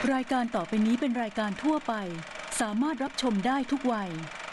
รายการต่อไปนี้เป็นรายการทั่วไปสามารถรับชมได้ทุกวัย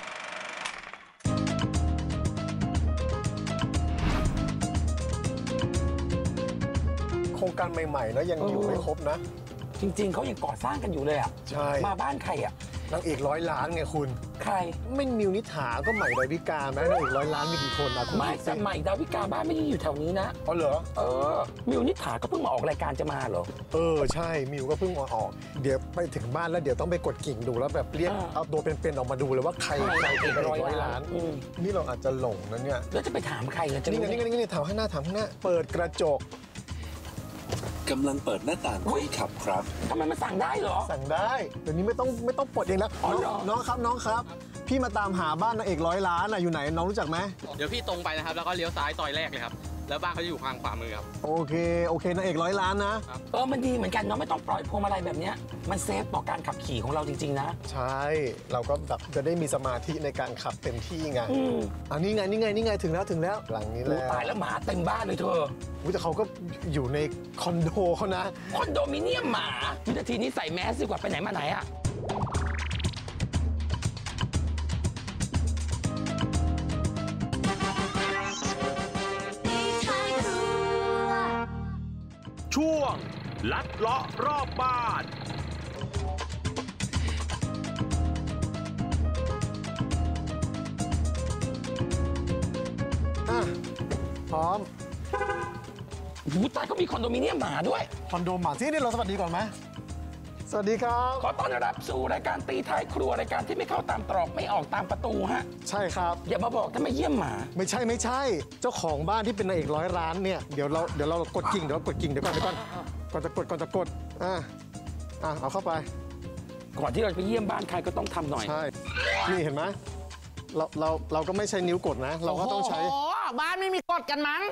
โครงการใหม่ๆนะยังอยู่ไม่ครบนะจริงๆเขายังก่อสร้างกันอยู่เลยอ่ะใช่มาบ้านใครอ่ะนางเอก100 ล้านไงคุณใครไม่มิวนิษฐาก็ใหม่ดาวิกาไหมนางเอก100 ล้านมีกี่คนนะคุณไม่แต่ใหม่ดาวิกาบ้านไม่ได้อยู่แถวนี้นะอ๋อเหรอมิวนิษฐาก็เพิ่งมาออกรายการจะมาเหรอใช่มิวก็เพิ่งมาออกเดี๋ยวไปถึงบ้านแล้วเดี๋ยวต้องไปกดกิ่งดูแล้วแบบเรียกเอาตัวเป็นๆออกมาดูเลยว่าใครเป็น100 ล้านนี่เราอาจจะหลงนะเนี่ยแล้วจะไปถามใครกันจะนี่ถามข้างหน้าเปิดกระจกกำลังเปิดหน้าต่างคุยขับครับทำไมมันสั่งได้เหรอสั่งได้เดี๋ยวนี้ไม่ต้องปลดเองแล้วน้องครับพี่มาตามหาบ้านนางเอก100 ล้านอยู่ไหนน้องรู้จักไหมเดี๋ยวพี่ตรงไปนะครับแล้วก็เลี้ยวซ้ายซอยแรกเลยครับแล้วบ้านเขาจะอยู่ทางขวามือครับโอเคนางเอก100 ล้านนะมันดีเหมือนกันเนาะไม่ต้องปล่อยพวงมาลัยแบบนี้มันเซฟต่อการขับขี่ของเราจริงๆนะใช่เราก็แบบจะได้มีสมาธิในการขับเต็มที่ไงนี่ไงถึงแล้วหลังนี้แล้วตายแล้วหมาเต็มบ้านเลยเธอแต่เขาก็อยู่ในคอนโดเขานะคอนโดมิเนียมหมาวินาทีนี้ใส่แมสดีกว่าไปไหนมาไหนอะช่วงลัดเลาะรอบบ้านพร้อมตายก็มีคอนโดมิเนียมหมาด้วยคอนโดหมาที่นี่เราสวัสดีก่อนไหมสวัสดีครับขอต้อนรับสู่รายการตีท้ายครัวรายการที่ไม่เข้าตามตรอกไม่ออกตามประตูฮะใช่ครับอย่ามาบอกถ้าไม่เยี่ยมหมาไม่ใช่เจ้าของบ้านที่เป็นนางเอก100 ล้านเนี่ยเดี๋ยวเรากดกิ่งเดี๋ยวก่อนก่อนจะกดเอาเข้าไปก่อนที่เราไปเยี่ยมบ้านใครก็ต้องทำหน่อยใช่นี่เห็นไหมเราก็ไม่ใช้นิ้วกดนะเราก็ต้องใช้บ้านไม่มีกดกันมั้ง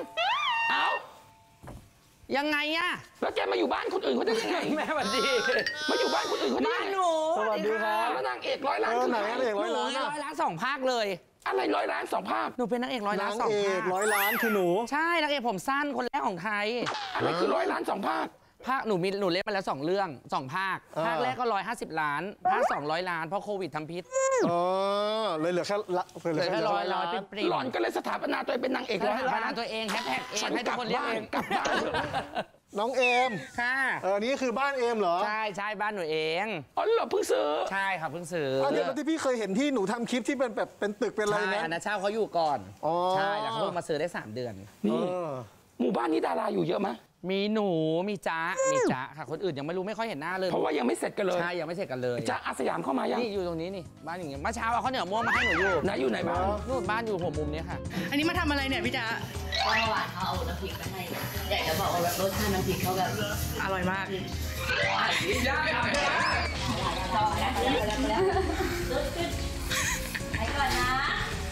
ยังไงอะแล้วแกมาอยู่บ้านคนอื่นเขาได้ยังไงแม่สวัสดีมาอยู่บ้านคนอื่นเขาได้ยังไงบ้านหนูสวัสดีครับแล้วนางเอก100 ล้านคือไหนนางเอก100 ล้าน 100 ล้าน2 ภาคเลยอะไร100 ล้าน2 ภาคหนูเป็นนางเอก100 ล้าน2 ภาคนางเอก100 ล้านคือหนูใช่นางเอกผมสั้นคนแรกของไทยอะไรคือ100 ล้าน2 ภาคหนูเล่นมาแล้ว2 เรื่อง2 ภาคแรกก็150 ล้านภาค200 ล้านเพราะโควิดทำพิษเลยเหลือแค่ 100เป็นปรีหล่อนก็เลยสถาปนาตัวเองเป็นนางเอก 100 ล้านตัวเองแฮชแท็กเองให้ทุกคนเรียกเองกลับบ้านน้องเอมค่ะนี่คือบ้านเอมเหรอใช่บ้านหนูเองอ๋อเหรอเพิ่งซื้อใช่ครับเพิ่งซื้ออันนี้ที่พี่เคยเห็นที่หนูทำคลิปที่เป็นแบบเป็นตึกเป็นอะไรนะอันนั้นเช่าเขาอยู่ก่อนใช่แล้วเขาเพิ่งมาซื้อได้3 เดือนนี่หมู่บ้านนี้ดาราอยู่เยอะไหมมีหนูมีจ๊ะค่ะคนอื่นยังไม่รู้ไม่ค่อยเห็นหน้าเลยเพราะว่ายังไม่เสร็จกันเลยใช่ยังไม่เสร็จกันเลยจ๊ะอาสยามเข้ามายังนี่อยู่ตรงนี้นี่บ้านอย่างเงี้ยเมื่อเช้าเอาข้าวเหนียวม่วงมาให้หนูอยู่ไหนบ้านนู่นบ้านอยู่หัวมุมนี้ค่ะอันนี้มาทำอะไรเนี่ยพี่จ๊ะเมื่อวานเขาเอาน้ำพริกมาให้อยากจะบอกว่าแบบรสชาติน้ำพริกเขาแบบอร่อยมากไปก่อนนะ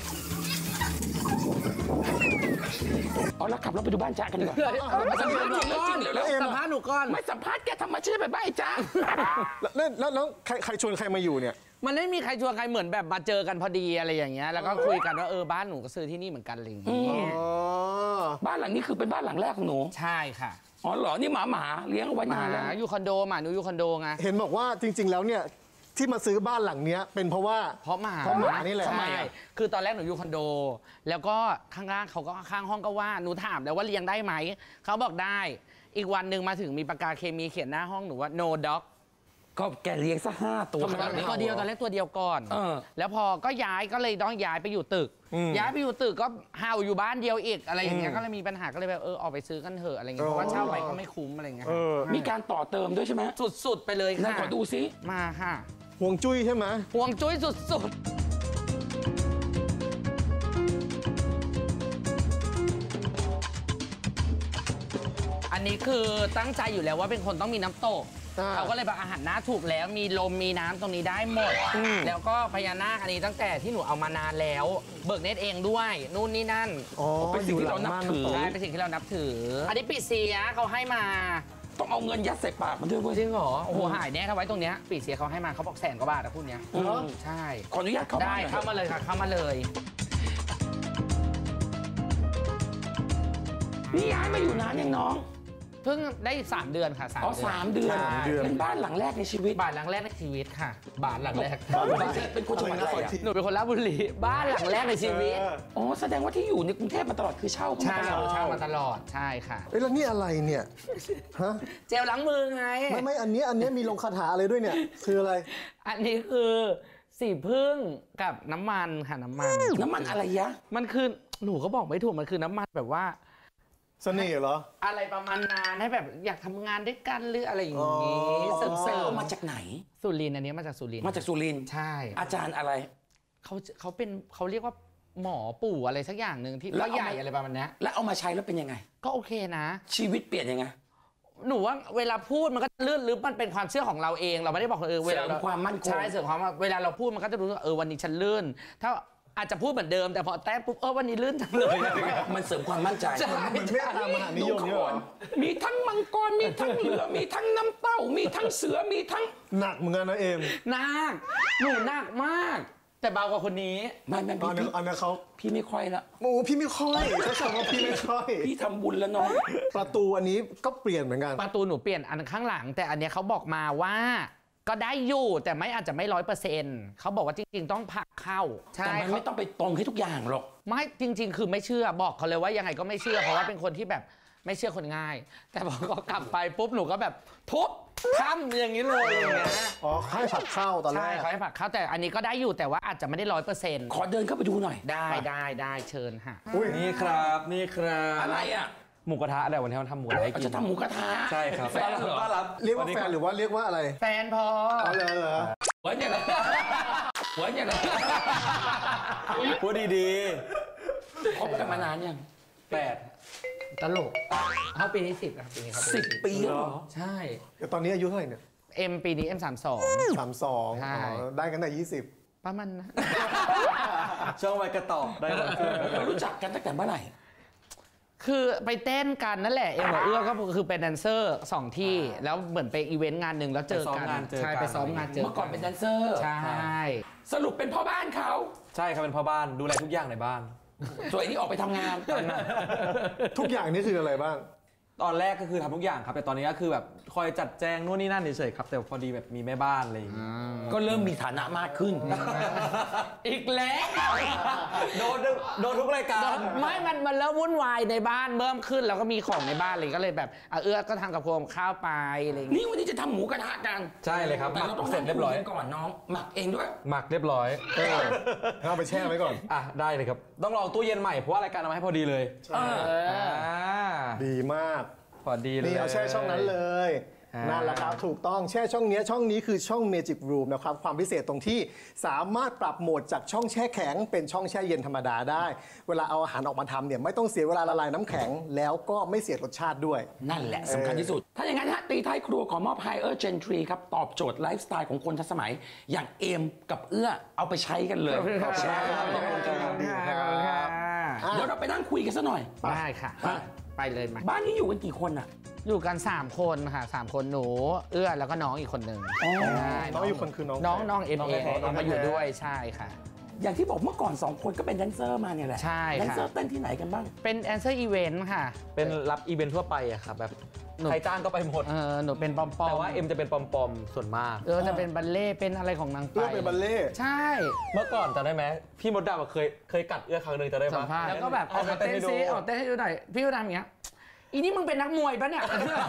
แล้วขับรถไปดูบ้านจ๊ะกันดีกว่าสัมภาษณ์หนูก่อนไม่สัมภาษณ์แกทำไมชื่อไปบ้านไอ้จ๊ะแล้วใครชวนใครมาอยู่เนี่ยมันไม่มีใครชวนใครเหมือนแบบมาเจอกันพอดีอะไรอย่างเงี้ยแล้วก็คุยกันว่าบ้านหนูก็ซื้อที่นี่เหมือนกันอะไรอย่างเงี้ยบ้านหลังนี้คือเป็นบ้านหลังแรกของหนูใช่ค่ะอ๋อเหรอนี่หมาเลี้ยงเอาไว้นานแล้วอยู่คอนโดหนูอยู่คอนโดไงเห็นบอกว่าจริงๆแล้วเนี่ยที่มาซื้อบ้านหลังนี้เป็นเพราะหมานี่แหละใช่คือตอนแรกหนูอยู่คอนโดแล้วก็ข้างล่างเขาก็ข้างห้องก็ว่าหนูถามแล้วว่าเลี้ยงได้ไหมเขาบอกได้อีกวันหนึ่งมาถึงมีปากกาเคมีเขียนหน้าห้องหนูว่า no dog ก็แกเลี้ยงซะ5 ตัวตัวเดียวตอนแรกตัวเดียวก่อนแล้วพอก็ก็เลยต้องย้ายไปอยู่ตึกก็เห่าอยู่บ้านเดียวอีกอะไรอย่างเงี้ยก็เลยมีปัญหาก็เลยแบบออกไปซื้อกันเถอะอะไรเงี้ยเพราะว่าเช่าไปก็ไม่คุ้มอะไรเงี้ยมีการต่อเติมด้วยใช่ไหมสุดๆไปเลยค่ะขอดูซิมาค่ะห่วงจุ้ยใช่ไหมห่วงจุ้ยสุดๆอันนี้คือตั้งใจอยู่แล้วว่าเป็นคนต้องมีน้ำตกเขาก็เลยแบบอาหารน้าถูกแล้วมีลมมีน้ำตรงนี้ได้หมดแล้วก็พญานาคอันนี้ตั้งแต่ที่หนูเอามานานแล้วเบิกเนตเองด้วยนู่นนี่นั่นเป็นสิ่งที่เรานับถือใช่เป็นสิ่งที่เรานับถืออันนี้ปีเสียเขาให้มาต้องเอาเงินยัดใส่ปากมันด้วยจริงเหรอโอ้โหหายแน่ถ้าไว้ตรงเนี้ยปีเสียเขาให้มาเขาบอก100,000 กว่าบาทนะพูดเนี้ยใช่ขออนุญาตเข้าได้เข้ามาเลยค่ะเข้ามาเลยนี่ย้ายมาอยู่นานยังน้องเพิ่งได้3 เดือนค่ะ3 อ๋อเดือน 3 เดือนใช่เป็นบ้านหลังแรกในชีวิตบ้านหลังแรกในชีวิตค่ะบ้านหลังแรกเป็นคนจังหวัดอะไรอะหนูเป็นคนราชบุรีบ้านหลังแรกในชีวิตอ๋อแสดงว่าที่อยู่ในกรุงเทพมาตลอดคือเช่าใช่มาตลอดเช่ามาตลอดใช่ค่ะเอ้ยแล้วนี่อะไรเนี่ยฮะเจลล้างมือไงไม่อันนี้มีลงคาถาอะไรด้วยเนี่ยคืออะไรอันนี้คือสีพึ่งกับน้ำมันค่ะน้ำมันน้ำมันอะไรยะมันคือหนูก็บอกไม่ถูกมันคือน้ำมันแบบว่าเสน่ห์เหรออะไรประมาณนั้นให้แบบอยากทำงานด้วยกันหรืออะไรอย่างนี้อ๋อเสริมเอามาจากไหนสุรินทร์อันนี้มาจากสุรินทร์มาจากสุรินทร์ใช่อาจารย์อะไรเขาเป็นเขาเรียกว่าหมอปู่อะไรสักอย่างหนึ่งที่แล้ก็วเอามาใหญ่อะไรประมาณเนี้ยแล้วเอามาใช้แล้วเป็นยังไงก็โอเคนะชีวิตเปลี่ยนยังไงหนูว่าเวลาพูดมันก็ลื่นหรือมันเป็นความเชื่อของเราเองเราไม่ได้บอกเวลาเสริมความมั่นคงใช่เสริมความเวลาเราพูดมันก็จะรู้ว่าวันนี้ฉันลื่นถ้าอาจจะพูดเหมือนเดิมแต่พอแต้มปุ๊บวันนี้ลื่นจังเลยมันเสริมความมั่นใจเหมือนเมตตามหานิยมเนี่ยเหรอมีทั้งมังกร มีทั้งเรือ มีทั้งน้ำเต้า มีทั้งเสือ มีทั้งหนักเหมือนกันนะเอ็มหนักหนูหนักมาก แต่เบากว่าคนนี้ไม่อันนั้นเขาพี่ไม่ค่อยละโอ้พี่ไม่ค่อยเขาชมว่าพี่ไม่ค่อยพี่ทำบุญแล้วน้องประตูอันนี้ก็เปลี่ยนเหมือนกันประตูหนูเปลี่ยนอันข้างหลัง แต่อันเนี้ยเขาบอกมาว่าก็ได้อยู่แต่ไม่อาจจะไม่100%เขาบอกว่าจริงๆต้องผลักเข้าใช่แต่มันไม่ต้องไปตรงให้ทุกอย่างหรอกไม่จริง ๆ คือไม่เชื่อบอกเขาเลยว่ายังไงก็ไม่เชื่อเพราะว่าเป็นคนที่แบบไม่เชื่อคนง่าย แต่พอเขากลับไปปุ๊บหนูก็แบบทุบทำอย่างนี้เลยอย่างเงี้ยอ๋อให้ผัดข้าวตอนแรใช่กเขาให้ผลักเข้าแต่อันนี้ก็ได้อยู่แต่ว่าอาจจะไม่ได้100% ขอเดินเข้าไปดูหน่อยได้เชิญค่ะนี่ครับนี่ครับอะไรอ่ะหมูกระทะเดี๋ยววันนี้เราทำหมูกระทะให้กินจะทำหมูกระทะใช่ครับแฟนเหรอต้อนรับเรียกว่าแฟนหรือว่าเรียกว่าอะไรแฟนพอเอาเลยเหรอหัวเนี่ยเหรอหัวเนี่ยเหรอพูดดีคบกันมานานยังๆ8 ตลกเขาปีนี้10ครับปีนี้เขา 10 ปีแล้วเหรอใช่เดี๋ยวตอนนี้อายุเท่าไหร่เนี่ยเอ็มปีนี้เอ็ม32 32 ใช่ได้กันแต่20 ประมาณนะช่องไว้กระต่อได้หมดเรารู้จักกันตั้งแต่เมื่อไหร่คือไปเต้นกันนั่นแหละเอ็มกับเอื้อก็คือเป็นแดนเซอร์2 ที่แล้วเหมือนไปอีเวนต์งานหนึ่งแล้วเจอกันใช่ไปซ้อมงานเจอเมื่อก่อนเป็นแดนเซอร์ใช่สรุปเป็นพ่อบ้านเขาใช่ครับเป็นพ่อบ้านดูแลทุกอย่างในบ้านส่วนอันนี้ออกไปทำงานทุกอย่างนี่คืออะไรบ้างตอนแรกก็คือทำทุกอย่างครับแต่ตอนนี้ก็คือแบบคอยจัดแจงนู่นนี่นั่นเฉยๆครับแต่พอดีแบบมีแม่บ้านอะไรอย่างงี้ก็เริ่มมีฐานะมากขึ้นอีกแล้วโดนทุกรายการไม่มันเริ่มวุ่นวายในบ้านเพิ่มขึ้นแล้วก็มีของในบ้านเลยก็เลยแบบเอื้อก็ทำกับพวงข้าวไปอะไรอย่างเงี้ยนี่วันนี้จะทำหมูกระทะกันใช่เลยครับแต่เราต้องเสร็จเรียบร้อยนั่งคุกันก่อนน้อง หมักเองด้วยหมักเรียบร้อยเอาไปแช่ไว้ก่อนอ่ะได้เลยครับต้องลองตู้เย็นใหม่เพราะว่ารายการเอามาให้พอดีเลยดีมากพอดีเลยนี่เอาแช่ช่องนั้นเลย นั่นแหละครับถูกต้องแช่ช่องนี้คือช่อง Magic Room นะครับความพิเศษตรงที่สามารถปรับโหมดจากช่องแช่แข็งเป็นช่องแช่เย็นธรรมดาได้ เวลาเอาอาหารออกมาทำเนี่ยไม่ต้องเสียเวลาละลายน้ำแข็งแล้วก็ไม่เสียรสชาติด้วยนั่นแหละสำคัญที่สุด ถ้าอย่างนั้นฮะตีท้ายครัวขอมอบ Higher Gentry ครับ ตอบโจทย์ไลฟ์สไตล์ของคนทันสมัย อย่างเอมกับเอื้อเอาไปใช้กันเลยใช่ครับเดี๋ยวเราไปนั่งคุยกันซะหน่อยได้ค่ะไปเลยมาบ้านนี้อยู่กันกี่คนอ่ะอยู่กัน3 คนค่ะ3 คนหนูเอื้อแล้วก็น้องอีกคนหนึ่งน้องอีกคนคือน้องน้องเอ็มน้องเอแท้น้องมาอยู่ด้วยใช่ค่ะอย่างที่บอกเมื่อก่อน 2 คนก็เป็นแดนเซอร์มาเนี่ยแหละใช่ค่ะแดนเซอร์เต้นที่ไหนกันบ้างเป็นแอนเซอร์อีเวนต์ค่ะเป็นรับอีเวนท์ทั่วไปอะครับแบบหนูใครจ้างก็ไปหมดหนูเป็นปอมๆแต่ว่าเอ็มจะเป็นปอมๆส่วนมากจะเป็นบัลเล่เป็นอะไรของนางไปเอื้อเป็นบัลเล่ต์ใช่เมื่อก่อนจำได้ไหมพี่มดดำอะเคยกัดเอื้อครั้งหนึ่งจะได้สัปะมภาษณ์แล้วก็แบบเอาเต้นให้ดูซิเอาเต้นให้ดูหน่อยพี่ก็ทำอย่างเงี้ยอีนี่มึงเป็นนักมวยปะเนี่ย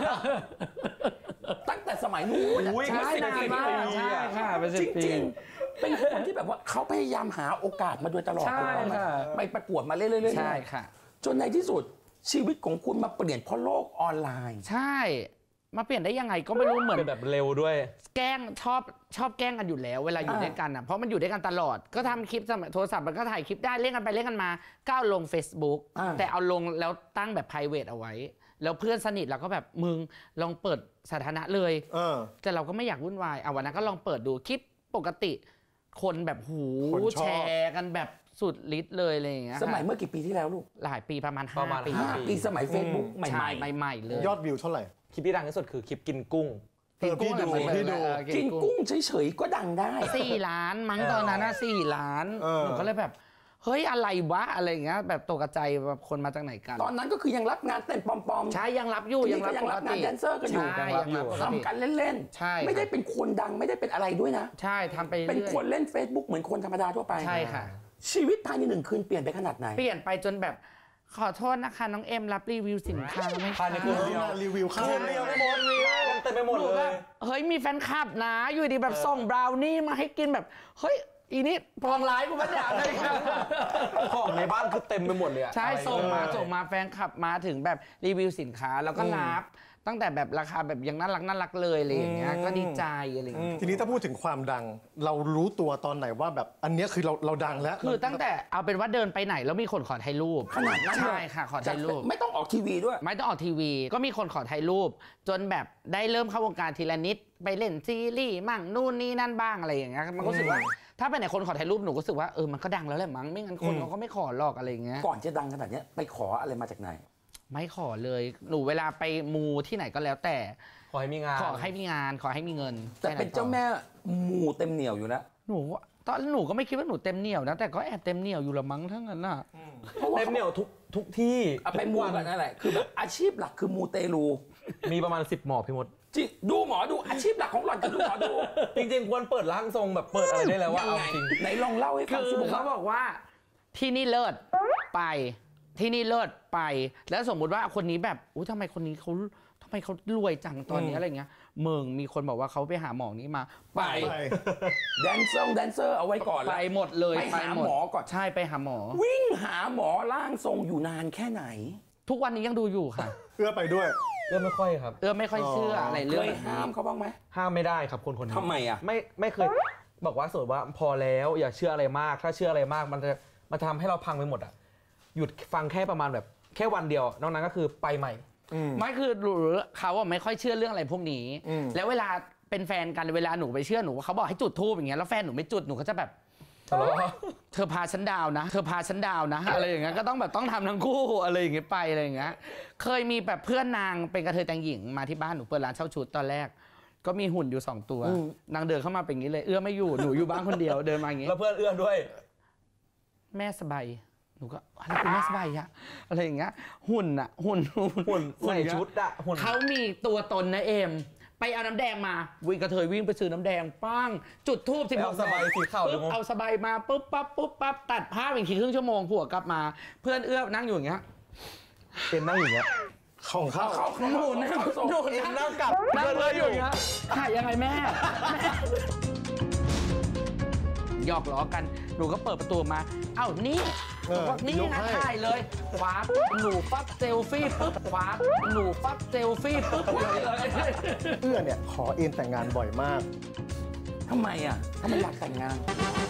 ตั้งแต่สมัยนู้นอุ๊ยใช่นานมากใช่ค่ะเป็นจ 10 ปีริงๆ เป็นคนที่แบบว่าเขาพยายามหาโอกาสมาโดยตลอดใช่ถูกต้องไหมค่ะไปประกวดมาเรื่อยๆใช่ค่ะจนในที่สุดชีวิตของคุณมาเปลี่ยนเพราะโลกออนไลน์ใช่มาเปลี่ยนได้ยังไงก็ไม่รู้เหมือนเป็นแบบเร็วด้วยแกล้งชอบแกล้งกันอยู่แล้วเวลาอยู่ด้วยกันอ่ะเพราะมันอยู่ด้วยกันตลอดก็ทำคลิปสมัยโทรศัพท์มันก็ถ่ายคลิปได้เล่นกันไปเล่นกันมาก้าวลง Facebook แต่เอาลงแล้วตั้งแบบ private เอาไว้ แล้วเพื่อนสนิทเราก็แบบมึงลองเปิดสถานะเลยแต่เราก็ไม่อยากวุ่นวายวันนั้นก็ลองเปิดดูคลิปปกติคนแบบหูแชร์กันแบบสุดฤทธิ์เลยอะไรอย่างเงี้ยสมัยเมื่อกี่ปีที่แล้วลูกหลายปีประมาณประมาณ 5 ปี 5 ปีสมัย Facebook ใหม่ใช่ใหม่ๆเลยยอดวิวเท่าไหร่คลิปที่ดังที่สุดคือคลิปกินกุ้งพี่ดูๆ กินกุ้งเฉยๆก็ดังได้ 4 ล้านมั้งตอนนั้นนะ4 ล้านหนูก็เลยแบบเฮ้ยอะไรวะอะไรอย่างเงี้ยแบบตกใจแบบคนมาจากไหนกันตอนนั้นก็คือยังรับงานเต้นปอมๆใช่ยังรับอยู่ยังรับยังรับงานแดนเซอร์กันอยู่ใช่ยังรับปกติทำกันเล่นๆใช่ไม่ได้เป็นคนดังไม่ได้เป็นอะไรด้วยนะใช่ทำไปเรื่อยเป็นคนเล่น Facebook เหมือนคนธรรมดาทั่วไปใช่ค่ะชีวิตภายใน1 คืนเปลี่ยนไปขนาดไหนเปลี่ยนไปจนแบบขอโทษนะคะน้องเอ็มรับรีวิวสินค้าไหมคะภายในคืนเดียวรีวิวเข้าเดียวไม่หมดเต็มไปหมดหนูเลแบยบเฮ้ยมีแฟนคลับนะ อยู่ดีแบบส่งบราวนี่มาให้กินแบบเฮ้ยอีนี่ปองร้ายกูไม่ได้อะไรเลยของในบ้านคือเต็มไปหมดเลยอะใช่ส่งมาแฟนคลับมาถึงแบบรีวิวสินค้าแล้วก็รับตั้งแต่แบบราคาแบบยังน่ารักเลยอะไรอย่างเงี้ยก็ดีใจอะไรอย่างเงี้ยทีนี้ถ้าพูดถึงความดัง เรารู้ตัวตอนไหนว่าแบบอันเนี้ยคือเราดังแล้วคือตั้งแต่เอาเป็นว่าเดินไปไหนแล้วมีคนขอถ่ายรูปขนาดนั้นเลยใช่ค่ะขอถ่ายรูปไม่ต้องออกทีวีด้วยไม่ต้องออกทีวี ก็มีคนขอถ่ายรูป จนแบบได้เริ่มเข้าวงการทีละนิดไปเล่นซีรีส์มั่งนู่นนี่นั่นบ้างอะไรอย่างเงี้ยมันก็รู้สึกว่าถ้าไปไหนคนขอถ่ายรูปหนูก็รู้สึกว่ามันก็ดังแล้วแหละมั้งไม่งั้นคนเขาก็ไม่ขอหรอกอะไรอย่างเงี้ยก่อนจะดังขนาดเนี้ยไปขออะไรมาจากไหนไม่ขอเลยหนูเวลาไปมูที่ไหนก็แล้วแต่ขอให้มีงานขอให้มีงานขอให้มีเงินแต่เป็นเจ้าแม่หมู่เต็มเหนียวอยู่แล้วหนูตอนหนูก็ไม่คิดว่าหนูเต็มเหนียวนะแต่ก็แอบเต็มเหนียวอยู่ละมั้งทั้งนั้นน่ะเต็มเหนียวทุกที่เอาไปมูกันนั่นแหละคือแบบอาชีพหลักคือมูเตลูมีประมาณ10 หมอพี่มดจริงดูหมอดูอาชีพหลักของหล่อนคือดูหมอดูจริงๆควรเปิดร่างทรงแบบเปิดอะไรได้แล้วว่าเอาจริงไหนลองเล่าให้ฟังคืสิอเขาบอกว่าที่นี่เลิศไปที่นี่เลิศไป แล้วสมมุติว่าคนนี้แบบอุ้ยทำไมคนนี้เขารวยจังตอนนี้อะไรเงี้ยมีคนบอกว่าเขาไปหาหมอนี้มาไปแดนเซอร์เอาไว้ก่อนไปหมดเลยไปหาหมอก่อนใช่ไปหาหมอวิ่งหาหมอร่างทรงอยู่นานแค่ไหนทุกวันนี้ยังดูอยู่ค่ะเอื้อไปด้วยเรื่องไม่ค่อยครับไม่ค่อยเชื่ออะไรเคเรื่องยห้ามเขาบ้างไหมห้ามไม่ได้ครับคนนี้ทำไมอ่ะไม่เคยบอกว่าสมมติว่าพอแล้วอย่าเชื่ออะไรมาก ถ้าเชื่ออะไรมากมันจะทำให้เราพังไปหมดอ่ะหยุดฟังแค่ประมาณแบบแค่วันเดียวนอกนั้นก็คือไปใหม่ไม่คือเขาไม่ค่อยเชื่อเรื่องอะไรพวกนี้ แล้วเวลาเป็นแฟนกันเวลาหนูไปเชื่อหนูเขาบอกให้จุดธูปอย่างเงี้ยแล้วแฟนหนูไม่จุดหนูก็จะแบบเธอพาฉันดาวนะอะไรอย่างเงี้ยก็ต้องทำทั้งคู่อะไรอย่างเงี้ยไปอะไรอย่างเงี้ยเคยมีแบบเพื่อนนางเป็นกระเทยแต่งหญิงมาที่บ้านหนูเปิดร้านเช่าชุดตอนแรก ก็มีหุ่นอยู่2 ตัวนางเดินเข้ามาเป็นอย่างนี้เลยเอื้อไม่อยู่หนูอยู่บ้านคนเดียวเดินมาอย่างงี้แล้วเพื่อนเอื้อด้วยแม่สบายหนูก็อะไรเป็นแม่สบายอะอะไรอย่างเงี้ยหุ่นใส่ชุดอะหุ่นเขามีตัวตนนะเอมไปเอาน้ำแดงมาวิ่งกระเทยวิ่งไปซื้อน้ำแดงปั้งจุดธูปเอาสบายสีขาวปุ๊บเอาสบายมาปุ๊บปั๊บตัดผ้าอีกทีครึ่งชั่วโมงผัวกลับมา เพื่อนเอื้อนั่งอยู่อย่างเงี้ยเป็นนั่งอย่างเงี้ยของเขาหนูนั่งกลับนั่งเลยอยู่อย่างเงี้ยถ่ายยังไงแม่หยอกล้อกันหนูก็เปิดประตูมาเอ้านี่บอกนี่นะถ่ายเลยคว้าหนูปั๊บเซลฟี่ปุ๊บคว้าหนูปั๊บเซลฟี่ปุ๊บเลยเอื้อเนี่ยขอเอ็นแต่งงานบ่อยมากทำไมอ่ะถ้ามันอยากแต่งงาน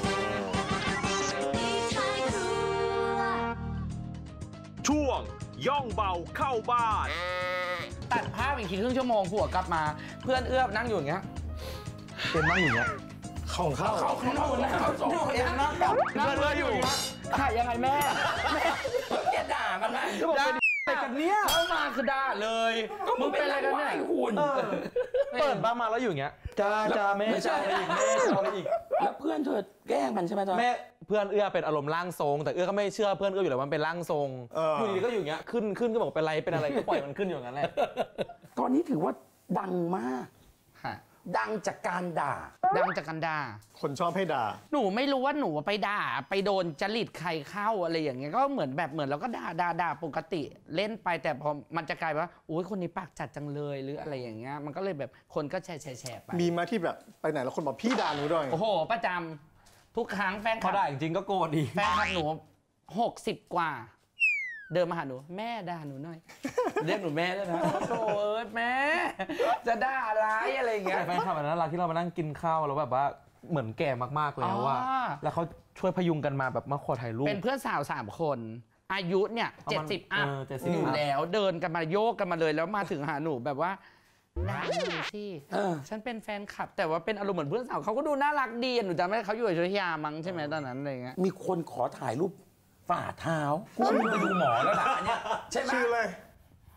ช่วงย่องเบาเข้าบ้านตัดภาพอีกทีครึ่งชั่วโมงผัวกลับมา เพื่อนเอื้อนั่งอยู่อย่างเงี้ยเป็นนั่งอย่างเงี้ยของเขาหนูเอ็มนั่งกับนั่งเลยอยู่ถ่ายยังไงแม่แกด่ามันนะก็บอกเป็นอะไรกันเนี่ยเข้ามาคือด่าเลยมึงเป็นอะไรกันเนี่ยหุ่นเปิดบ้านมาแล้วอยู่อย่างเงี้ยจ้าแม่จะอะไรอีกแม่จะอะไรอีกแล้วเพื่อนเธอแกล้งมันใช่ไหมตอนแม่เพื่อนเอื้อเป็นอารมณ์ร่างทรงแต่เอื้อก็ไม่เชื่อเพื่อนเอื้ออยู่แล้วมันเป็นร่างทรงอยู่ดีก็อยู่อย่างเงี้ยขึ้นก็บอกเป็นอะไรก็ปล่อยมันขึ้นอยู่อย่างนั้นแหละตอนนี้ถือว่าดังมากค่ะดังจากการด่าดังจากกันด่าคนชอบให้ด่าหนูไม่รู้ว่าหนูไปด่าไปโดนจริตใครเข้าอะไรอย่างเงี้ยก็เหมือนเราก็ด่าปกติเล่นไปแต่พอมันจะกลายว่าโอ้ยคนนี้ปากจัดจังเลยหรืออะไรอย่างเงี้ยมันก็เลยแบบคนก็แชร์ไปมีมาที่แบบไปไหนแล้วคนบอกพี่ด่าหนูด้วยโอ้โหประจำทุกครั้งแฟนคพอลับได้จริงๆก็โกรธดีแฟนคลับหนู60 กว่า เดินมาหาหนูแม่ด่าหนูหน่อย เรียกหนูแม่ด้วยนะโอ้ยแม่จะด่าอะไรอย่างเงี้ยแต่แฟนคลับอันนั้นเราที่เรามานั่งกินข้าวแล้วแบบว่าเหมือนแก่มากๆแล้วว่าแล้วเขาช่วยพยุงกันมาแบบมาขอถ่ายรูปเป็นเพื่อนสาว3 คนอายุเนี่ย70 อัพ 70 อยู่แล้วเดินกันมาโยกกันมาเลยแล้วมาถึงหาหนูแบบว่าด่าหนูสิฉันเป็นแฟนคลับแต่ว่าเป็นอารมณ์เหมือนเพื่อนสาวเขาก็ดูน่ารักดีหนูจำไม่ได้เขาอยู่อยุธยามั้งใช่ไหมตอนนั้นอะไรเงี้ยมีคนขอถ่ายรูปฝ่าเท้ากูไปดูหมอแล้วล่ะเนี่ยใช่ไหมชื่อเลย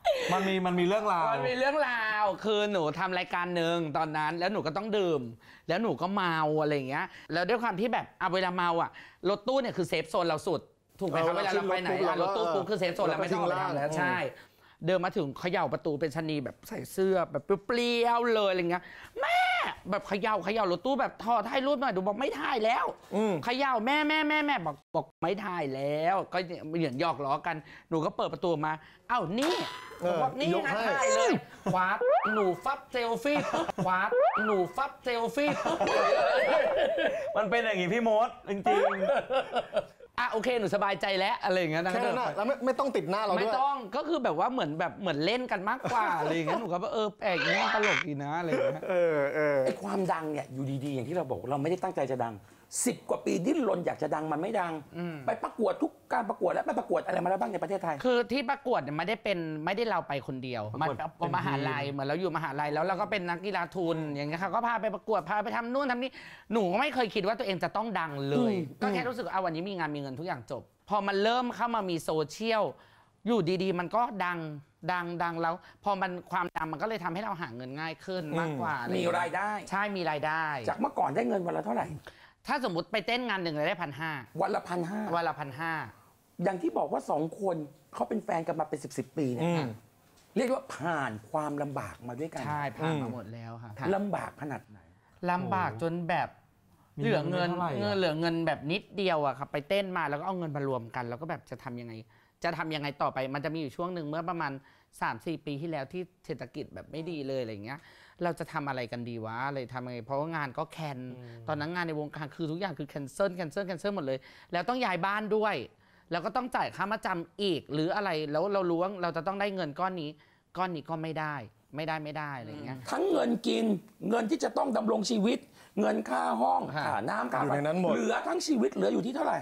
มันมีเรื่องราวมันมีเรื่องราวคือหนูทำรายการหนึ่งตอนนั้นแล้วหนูก็ต้องดื่ม แล้วหนูก็เมาอะไรอย่างเงี้ยแล้วด้วยความที่แบบเวลาเมารถตู้เนี่ยคือเซฟโซนเราสุดถูกไหมครับเวลาเราไปไหนรถตู้ปุ๊บคือเซฟโซนเราไม่ต้องไปทำแล้วใช่เดินมาถึงเขย่าประตูเป็นชะนีแบบใส่เสื้อแบบเปรี้ยวๆเลยอะไรเงี้ยแม่แบบเขย่ารถตู้แบบถอดถ่ายรูปหน่อยดูบอกไม่ถ่ายแล้วเขย่าแม่บอกไม่ถ่ายแล้วก็เหมือนหยอกล้อกันหนูก็เปิดประตูมาเอ้านี่บอกนี่นะถ่ายเลยคว้าหนูฟับเซลฟี่ปุ๊บคว้าหนูฟับเซลฟี่ปุ๊บมันเป็นอย่างงี้พี่มดจริงโอเคหนูสบายใจแล้วอะไรอย่างเงี้ยแค่นั้นนะแล้วไม่ต้องติดหน้าเราด้วยไม่ต้องก็คือแบบว่าเหมือนเล่นกันมากกว่าอะไรอย่างเงี้ยหนูก็แปลกนี่ตลกดีนะอะไรอย่างเงี้ยไอ้ความดังเนี่ยอยู่ดีๆอย่างที่เราบอกเราไม่ได้ตั้งใจจะดัง10 กว่าปีดิ้นรนอยากจะดังมันไม่ดังไปประกวดทุกการประกวดแล้วไปประกวดอะไรมาแล้วบ้างในประเทศไทยคือที่ประกวดเนี่ยไม่ได้เราไปคนเดียวมหาลัยเหมือนเราอยู่มหาลัยแล้วเราก็เป็นนักกีฬาทุนอย่างเงี้ยเขาก็พาไปประกวดพาไปทำนู่นทำนี่หนูก็ไม่เคยคิดว่าตัวเองจะต้องดังเลยก็แค่รู้สึกว่าวันนี้มีงานมีเงินทุกอย่างจบพอมันเริ่มเข้ามามีโซเชียลอยู่ดีๆมันก็ดังแล้วพอมันความดังมันก็เลยทำให้เราหาเงินง่ายขึ้นมากกว่ามีรายได้ใช่มีรายได้จากเมื่อก่อนได้เงินวันละเท่าไหร่ถ้าสมมติไปเต้นงานหนึ่งได้1,500 วันละ1,500 วันละ1,500 อย่างที่บอกว่า2 คนเขาเป็นแฟนกันมาเป็น10 ปีเนี่ยเรียกว่าผ่านความลำบากมาด้วยกันใช่ผ่านมาหมดแล้วค่ะลำบากขนาดไหนลำบากจนแบบเหลือเงินแบบนิดเดียวอะครับไปเต้นมาแล้วก็เอาเงินมารวมกันแล้วก็แบบจะทำยังไงต่อไปมันจะมีอยู่ช่วงหนึ่งเมื่อประมาณ 3-4 ปีที่แล้วที่เศรษฐกิจแบบไม่ดีเลยอะไรอย่างเงี้ยเราจะทำอะไรกันดีวะอะไรทำยังไงเพราะว่างานก็ตอนนั้นงานในวงการคือทุกอย่างคือแคนเซิลหมดเลยแล้วต้องย้ายบ้านด้วยแล้วก็ต้องจ่ายค่ามัดจำอีกหรืออะไรแล้วเรารู้ว่าเราจะต้องได้เงินก้อนนี้ก็ไม่ได้อะไรอย่างเงี้ยทั้งเงินกินเงินที่จะต้องดำรงชีวิตเงินค่าห้องค่าน้ำค่าไฟเหลือทั้งชีวิตเหลืออยู่ที่เท่าไหร่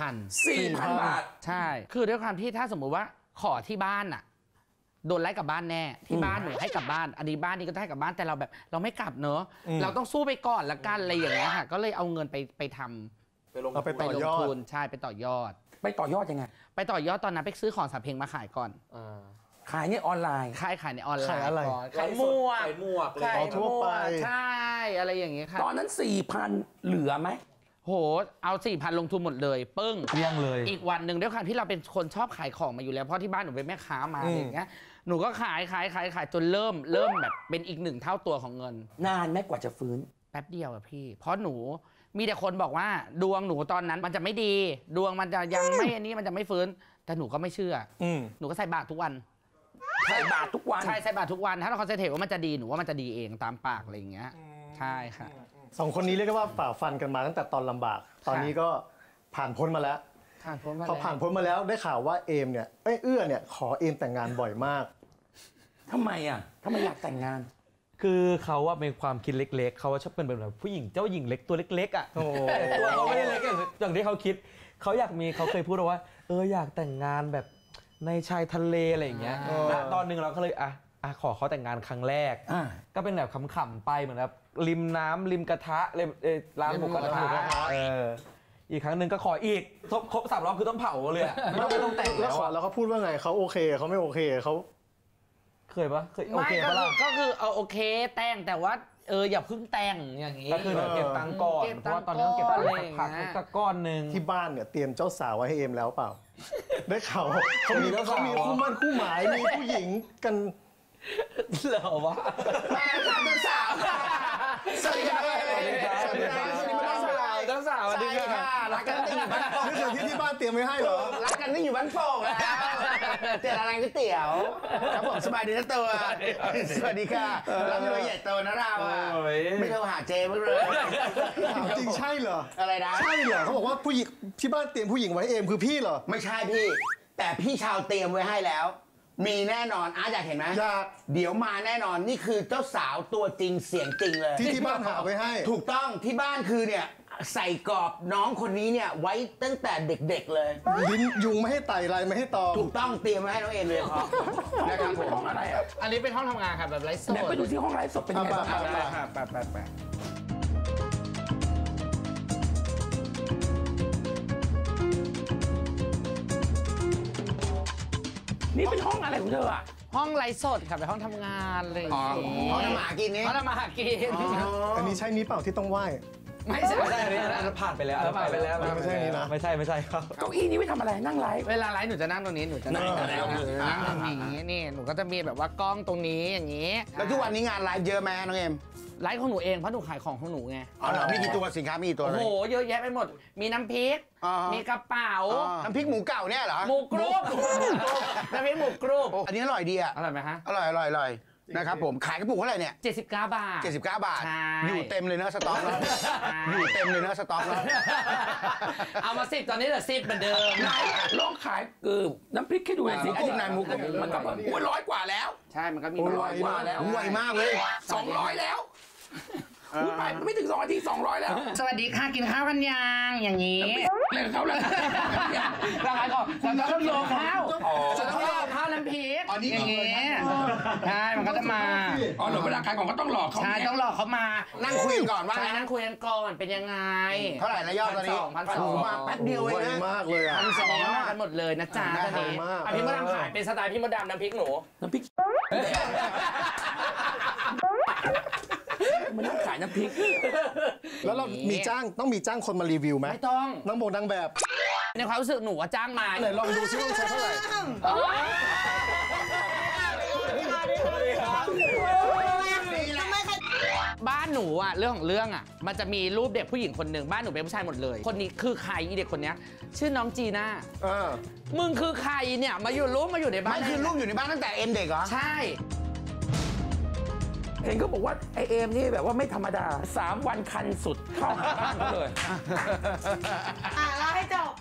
4,000 บาทใช่คือด้วยความที่ถ้าสมมุติว่าขอที่บ้านอะโดนไล่กลับบ้านแน่ที่บ้านหนูให้กลับบ้านอันนี้บ้านนี้ก็ให้กลับบ้านแต่เราแบบเราไม่กลับเนอะเราต้องสู้ไปก่อนละกันอะไรอย่างเงี้ยค่ะก็เลยเอาเงินไปทำไปต่อยอดใช่ไปต่อยอดยังไงไปต่อยอดตอนนั้นไปซื้อของสำเพ็งมาขายก่อนขายในออนไลน์ขายในออนไลน์ขายอะไรขายหมวกขายทั่วไปใช่อะไรอย่างเงี้ยค่ะตอนนั้น 4,000 เหลือไหมโหเอา 4,000 ลงทุนหมดเลยปึ้งเลี้ยงเลยอีกวันหนึ่งด้วยความที่เราเป็นคนชอบขายของมาอยู่แล้วเพราะที่บ้านหนูเป็นแม่ค้ามาอย่างเงี้ยหนูก็ขายจนเริ่มแบบเป็นอีก1 เท่าตัวของเงินนานไหมกว่าจะฟื้นแป๊บเดียวอะพี่เพราะหนูมีแต่คนบอกว่าดวงหนูตอนนั้นมันจะไม่ดีดวงมันจะยังไม่อันนี้มันจะไม่ฟื้นแต่หนูก็ไม่เชื่อหนูก็ใส่บาตรทุกวันใส่บาตรทุกวันใช่ใส่บาตรทุกวันถ้าเราคอนเซนเทรตว่ามันจะดีหนูว่ามันจะดีเองตามปากอะไรอย่างเงี้ยใช่ค่ะ 2 คนนี้เรียกว่าฝ่าฟันกันมาตั้งแต่ตอนลำบากตอนนี้ก็ผ่านพ้นมาแล้วพอผ่านพ้นมาแล้วได้ข่าวว่าเอมเนี่ยเอื้อเนี่ยขอเอมแต่งงานบ่อยมากทำไมอยากแต่งงานคือเขาว่าเป็นความคิดเล็กๆเขาว่าชอบเป็นแบบผู้หญิงเจ้าหญิงเล็กตัวเล็กๆอ่ะตัวเขาไม่ได้เล็กอย่างที่เขาคิดเขาเคยพูดว่าอยากแต่งงานแบบในชายทะเลอะไรอย่างเงี้ยตอนนึงเราก็เลยขอเขาแต่งงานครั้งแรกก็เป็นแบบขำๆไปเหมือนแบบริมน้ำริมกระทะร้านหมูกระทะอีกครั้งหนึ่งก็ขออีกครบ3 รอบคือต้องเผาเลยไม่ต้องแต่งแล้วเขาพูดว่าไงเขาโอเคเขาไม่โอเคเขาเคยโอเคปะล่ะก็คือโอเคแต่งแต่ว่าอย่าเพิ่งแต่งอย่างงี้ก็คือเก็บตังค์ก่อนเพราะว่าตอนนี้ต้องเก็บตังค์สักก้อนนึงที่บ้านเนี่ยเตรียมเจ้าสาวไว้ให้เอมแล้วเปล่าได้ข่าวเขามีคู่มั่นคู่หมายมีผู้หญิงกันเหรอวะแม่ค่ะเจ้าสาวค่ะสวัสดีค่ะเจ้าสาวสวัสดีค่ะรักกันที่อยู่บ้านโป่งนี่คือที่บ้านเตรียมไว้ให้เหรอรักกันที่อยู่บ้านโป่งแล้วเตี๋ยวอะไรก๋วยเตี๋ยวครับผมสบายดีนะตัวสวัสดีค่ะรับรวยใหญ่โตนะเราไม่โทรหาเจมั้งเลยจริงใช่เหรออะไรนะใช่เหรอเขาบอกว่าผู้หญิงที่บ้านเตรียมผู้หญิงไว้เอมคือพี่เหรอไม่ใช่พี่แต่พี่ชาวเตรียมไว้ให้แล้วมีแน่นอนอยากเห็นไหมอยากเดี๋ยวมาแน่นอนนี่คือเจ้าสาวตัวจริงเสียงจริงเลยที่บ้านหาไว้ให้ถูกต้องที่บ้านคือเนี่ยใส่กรอบน้องคนนี้เนี่ยไว้ตั้งแต่เด็กๆเลยลิ้นยุงไม่ให้ไต่ไรไม่ให้ตอมถูกต้องเตรียมไว้ให้น้องเอ็นเลยครับนะครับผมอะไรอันนี้เป็นห้องทำงานครับแบบไลฟ์สดเดี๋ยวไปดูที่ห้องไลฟ์สดเป็นยังไงบ้างนี่เป็นห้องอะไรของเธออ่ะห้องไลฟ์สดค่ะไปห้องทำงานเลยอ๋อห้องทำมาหากินนี่ห้องทำมาหากินอันนี้ใช่นี้เปล่าที่ต้องไหว้ไม่ใช่ไม่ใช่อันนี้ผ่านไปแล้วผ่านไปแล้วไม่ใช่นี่นะไม่ใช่ครับเก้าอี้นี้ไว้ทำอะไรนั่งไลฟ์เวลาไลฟ์หนูจะนั่งตรงนี้หนูจะนั่งตรงนี้นี่หนูก็จะมีแบบว่ากล้องตรงนี้อย่างนี้แล้วทุกวันนี้งานไลฟ์เยอะไหมน้องเอ็มไลฟ์ของหนูเองเพราะหนูขายของของหนูไงอ๋อเหรอมีกี่ตัวสินค้ามีกี่ตัวโอ้เลยโหเยอะแยะไปหมดมีน้ำพริก มีกระเป๋าน้ำพริกหมูเก่าเนี่ยเหรอหมูกรุบน้ำพริกหมูกรุบอันนี้อร่อยดีอ่ะอร่อยไหมฮะอร่อยนะครับผมขายกระปุกเท่าไหร่เนี่ย 79 บาท 79 บาทใช่อยู่เต็มเลยเนอะสต็อกแล้วอยู่เต็มเลยเนอะสต็อกแล้วเอามา10ตอนนี้เหลือ10เหมือนเดิมลองขายน้ำพริกให้ดูหน่อยสิหมูกรุบนายหมูกรุบมันก็แบบ100 กว่าแล้วใช่มันก็มี 100 กว่าแล้วไวมากเลย 200 แล้วพูดไปไม่ถึง2 นาที 200 แล้วสวัสดีค่ะกินข้าวกันยังอย่างนี้เล่นเขาเลยเราขายของเราต้องโยนข้าวจะต้องโยนข้าวน้ำพริกอย่างนี้ใช่มันก็จะมาอ๋อเหรอเวลาขายของก็ต้องหลอกเขาใช่ต้องหลอกเขามานั่งคุยกันก่อนว่าใช่นั่งคุยกันก่อนเป็นยังไงเท่าไหร่ละยอดตอนนี้ 1,200 มาแป๊บเดียวเองไวนะมากเลยอ่ะสองมากันหมดเลยนะจ๊ะตอนนี้มากพี่มดดำขายเป็นสไตล์พี่มดดำน้ำพริกหนูน้ำพริกมันต้องขายน้ำพริกแล้วเราต้องมีจ้างคนมารีวิวไหมไม่ต้องน้องโบนางแบบในความรู้สึกหนูว่าจ้างมาไหนลองดูซิว่าใช้เท่าไหร่บ้านหนูอะเรื่องของเรื่องอะมันจะมีรูปเด็กผู้หญิงคนหนึ่งบ้านหนูเป็นผู้ชายหมดเลย คนนี้คือใครอีเด็กคนเนี้ยชื่อน้องจีน่ามึงคือใครเนี่ยมาอยู่ในบ้านไม่คือลูกอยู่ในบ้านตั้งแต่เอ็นเด็กเหรอใช่เห็นเขาบอกว่าไอเอมนี่แบบว่าไม่ธรรมดา3 วันคันสุดเข้าหาบ้านเขาเลยเล่าให้จบ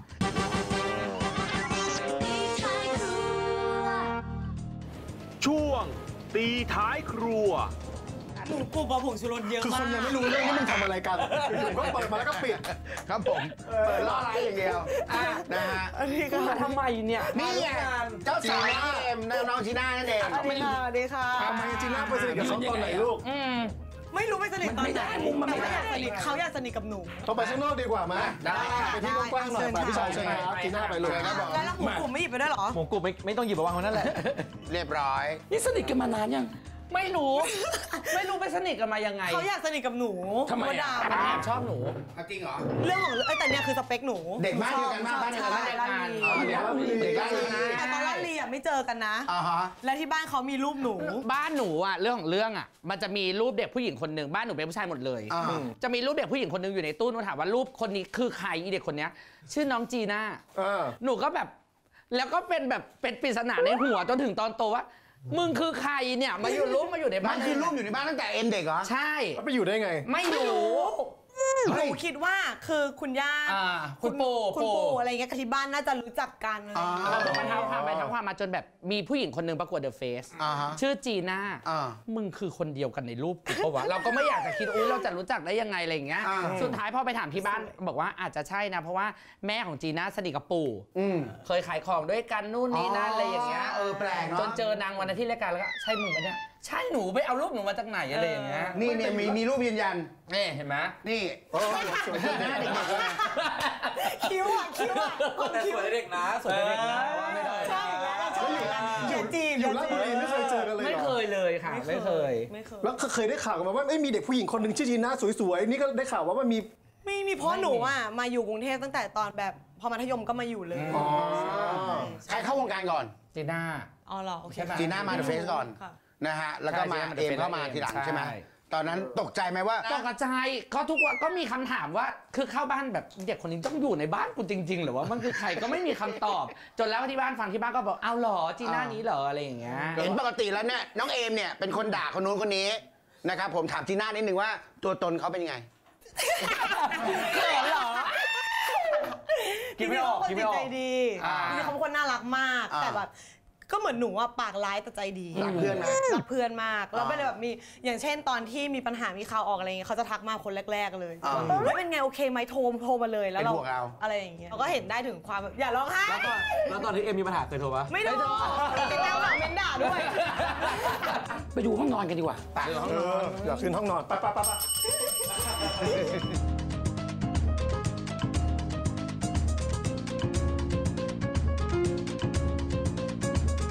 ช่วงตีท้ายครัวหมูกรุบผงชูรสเยอะคือมาคนยังไม่รู้เรื่องนี่มันทำอะไรกันอยู่ๆก็เปิดมาแล้วก็ปิดครับผมเปิดล่อร้ายอย่างเดียวนะฮะมาทำไมเนี่ยนี่ไงเจ้าสาวเอ็มน้องจีน่านั่นเองสวัสดีค่ะทำไมจีน่าไปสนิทกับเขาตอนไหนลูกไม่รู้ไปสนิทตอนไหนมุมมันไม่ได้แต่ว่าอยากสนิทเขาอยากสนิทกับหนูต้องไปข้างนอกดีกว่าไหมไปที่กว้างๆหน่อยไปพี่ชายเชิญครับจีน่าไปเลยครับแล้วหมูกรุบไม่หยิบไปด้วยเหรอหมูกรุบไม่ต้องหยิบมาวางไว้นั่นแหละเรียบร้อยนี่สนิทกันมานานยังไม่รู้ไปสนิทกันมายังไงเขาอยากสนิทกับหนูทำไมมดอ่ะดำแอบชอบหนูจริงเหรอเรื่องของแต่เนี่ยคือสเปคหนูเด็กบ้านเดียวกันมากบ้านเดียวกันใช่บ้านเด็กบ้านนี้แต่ตอนแรกเรียนไม่เจอกันนะอ่าฮะและที่บ้านเขามีรูปหนูบ้านหนูอะเรื่องของเรื่องอะมันจะมีรูปเด็กผู้หญิงคนหนึ่งบ้านหนูเป็นผู้ชายหมดเลย จะมีรูปเด็กผู้หญิงคนหนึ่งอยู่ในตู้หนูถามว่ารูปคนนี้คือใครอีเด็กคนเนี้ยชื่อน้องจีน่าหนูก็แบบแล้วก็เป็นแบบเป็นปริศนาในหัวจนถึงตอนโตว่ามึงคือใครเนี่ยมาอยู่ในบ้ามัน นคือลูกอยู่ในบ้านตั้งแต่เอ็นเด็กเหรอใช่แล้วไปอยู่ได้ไงไม่รู้หนูคิดว่าคือคุณย่าคุณปู่อะไรเงี้ยกับที่บ้านน่าจะรู้จักกันอะไรเงี้ยมันเท้าความไปเท้าความมาจนแบบมีผู้หญิงคนหนึ่งประกวดเดอะเฟสชื่อจีน่ามึงคือคนเดียวกันในรูปกูปะวะเราก็ไม่อยากจะคิดอุ้ยเราจะรู้จักได้ยังไงอะไรอย่างเงี้ยสุดท้ายพอไปถามที่บ้านบอกว่าอาจจะใช่นะเพราะว่าแม่ของจีน่าสนิทกับปู่เคยขายของด้วยกันนู่นนี่นั่นอะไรอย่างเงี้ยแปลกเนาะจนเจอนางวันนั้นที่รายการแล้วก็ใช่มึงปะเนี่ยใช่หนูไปเอารูปหนูมาจากไหนอะไรอย่างเงี้ยนี่เนี่ยมีรูปยืนยันนี่เห็นไหมนี่หน้าเด็กๆเลยคิ้วอ่ะคนคิ้วสวยเด็กนะสวยเด็กนะไม่ได้ใช่แล้วใช่อย่าจีบอยู่ราชบุรีไม่เคยเจอกันเลยไม่เคยเลยค่ะไม่เคยแล้วเคยได้ข่าวกันมาว่ามีเด็กผู้หญิงคนหนึ่งชื่อจีน่าสวยๆนี่ก็ได้ข่าวว่ามันมีไม่มีเพราะหนูอ่ะมาอยู่กรุงเทพตั้งแต่ตอนแบบพอมัธยมก็มาอยู่เลยใครเข้าวงการก่อนจีน่าอ๋อเหรอโอเคจีน่ามาเดอะเฟสก่อนค่ะนะฮะแล้วก็มาใช่เอมเข้ามาทีหลังใช่ไหมตอนนั้นตกใจไหมว่าตกใจก็ทุกวันก็มีคำถามว่าคือเข้าบ้านแบบเด็กคนนี้ต้องอยู่ในบ้านกูจริงๆหรือว่ามันคือใครก็ไม่มีคำตอบ จนแล้วที่บ้านฟังที่บ้านก็บอกเอาหรอจีน่านี้เหรออะไรอย่างเงี้ยเห็นปกติแล้วเนี่ยน้องเอมเนี่ยเป็นคนด่าคนนู้นคนนี้นะครับผมถามจีน่านิดนึงว่าตัวตนเขาเป็นยังไงเขินเหรอคิดไม่ออกจริงๆเขาเป็นคนจิตใจดีจริงๆเขาเป็นคนน่ารักมาก แต่แบบก็เหมือนหนูอะปากร้ายแต่ใจดีรักเพื่อนไหมรักเพื่อนมากแล้วไม่ได้แบบมีอย่างเช่นตอนที่มีปัญหามีข่าวออกอะไรเงี้ยเขาจะทักมาคนแรกๆเลยว่าเป็นไงโอเคไหมโทรมาเลยแล้วเราอะไรอย่างเงี้ยเราก็เห็นได้ถึงความแบบอย่าร้องไห้แล้วตอนที่เอ็มมีปัญหาเคยโทรปะไม่โดนเป็นแนวหลังเป็นด่าด้วยไปดูห้องนอนกันดีกว่าอยากขึ้นห้องนอนไป